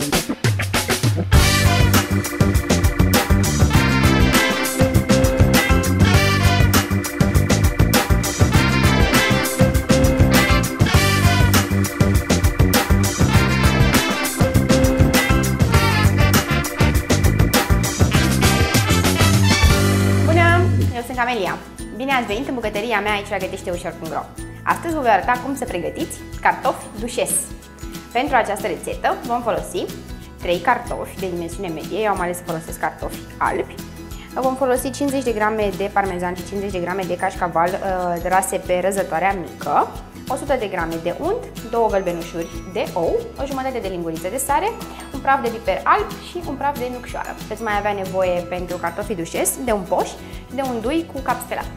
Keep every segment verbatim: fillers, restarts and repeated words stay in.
Camelia. Bine ați venit în bucătăria mea aici la gătește ușor punct ro. Astăzi vă voi arăta cum să pregătiți cartofi dușes. Pentru această rețetă vom folosi trei cartofi de dimensiune medie, eu am ales să folosesc cartofi albi. Vom folosi cincizeci de grame de parmezan și cincizeci de grame de cașcaval uh, rase pe răzătoarea mică, o sută de grame de unt, două gălbenușuri de ou, o jumătate de linguriță de sare, un praf de piper alb și un praf de nucșoară. Veți mai avea nevoie pentru cartofii dușes de un poș și de un dui cu cap stelat.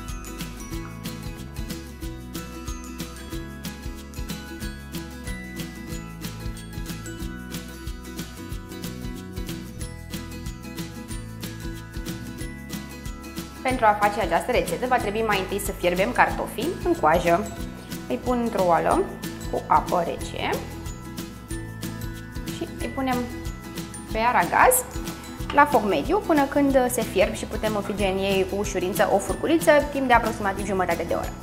Pentru a face această rețetă va trebui mai întâi să fierbem cartofii în coajă. Îi pun într-o oală cu apă rece și îi punem pe aragaz la foc mediu până când se fierb și putem înfrige în ei cu ușurință o furculiță timp de aproximativ jumătate de oră.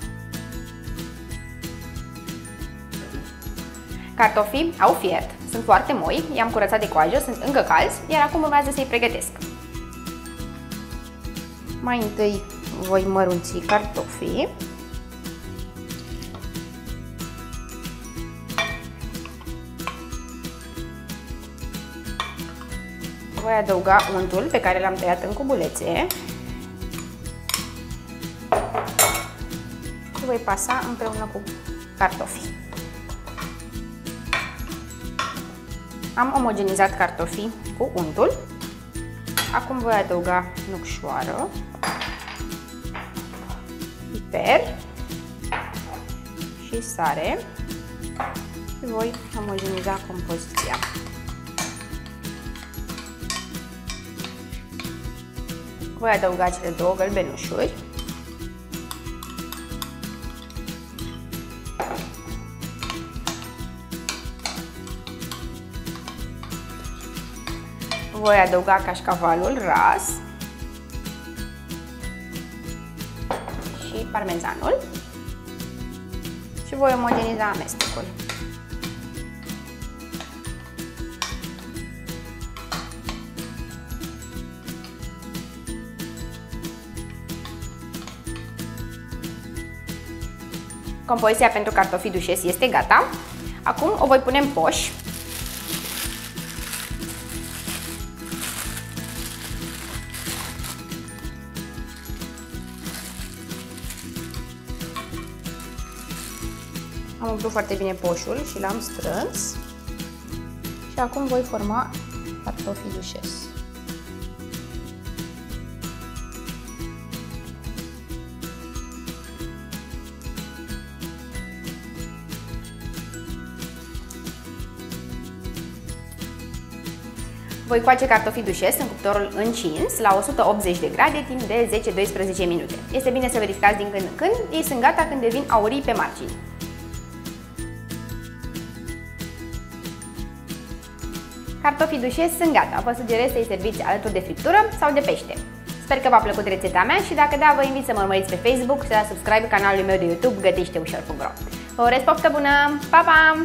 Cartofii au fiert, sunt foarte moi, i-am curățat de coajă, sunt încă calzi, iar acum urmează să-i pregătesc. Mai întâi voi mărunți cartofii. Voi adăuga untul pe care l-am tăiat în cubulețe și voi pasa împreună cu cartofii. Am omogenizat cartofii cu untul. Acum voi adăuga nucșoară, piper și sare și voi omogeniza compoziția. Voi adăuga cele două gălbenușuri. Voi adăuga cașcavalul ras și parmezanul și voi omogeniza amestecul. Compoziția pentru cartofii dușes este gata. Acum o voi pune în poș. Am umplut foarte bine poșul și l-am strâns. Și acum voi forma cartofii dușes. Voi coace cartofii dușes în cuptorul încins la o sută optzeci de grade timp de zece doisprezece minute. Este bine să verificați din când în când, ei sunt gata când devin aurii pe margini. Cartofii dușes sunt gata, vă sugerez să-i serviți alături de friptură sau de pește. Sper că v-a plăcut rețeta mea și dacă da, vă invit să mă urmăriți pe Facebook și să dați subscribe canalului meu de YouTube gătește ușor punct ro. Vă urez poftă bună! Pa, pa!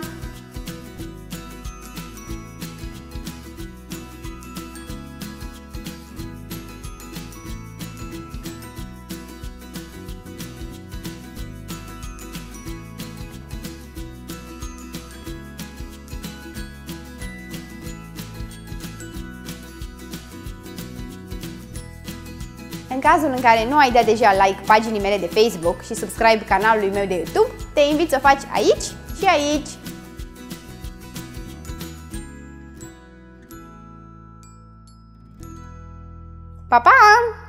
În cazul în care nu ai dat deja like paginii mele de Facebook și subscribe canalului meu de YouTube, te invit să o faci aici și aici. Pa, pa!